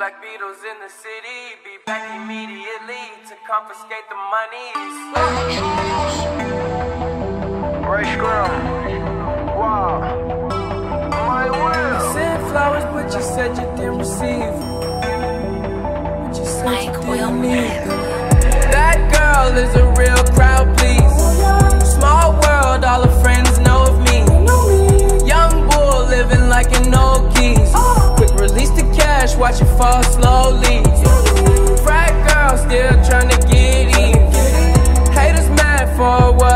Black Beatles in the city, be back immediately to confiscate the money. Ray Scrum. Wow. My will. You sent flowers, but you said you didn't receive. But you said you didn't need them. That girl is a real crowd, please. Small world, all her friends know of me. Young bull living like an old keys. Quick release the cash, watch it fall slowly. Frat girl still trying to get in. Haters mad for what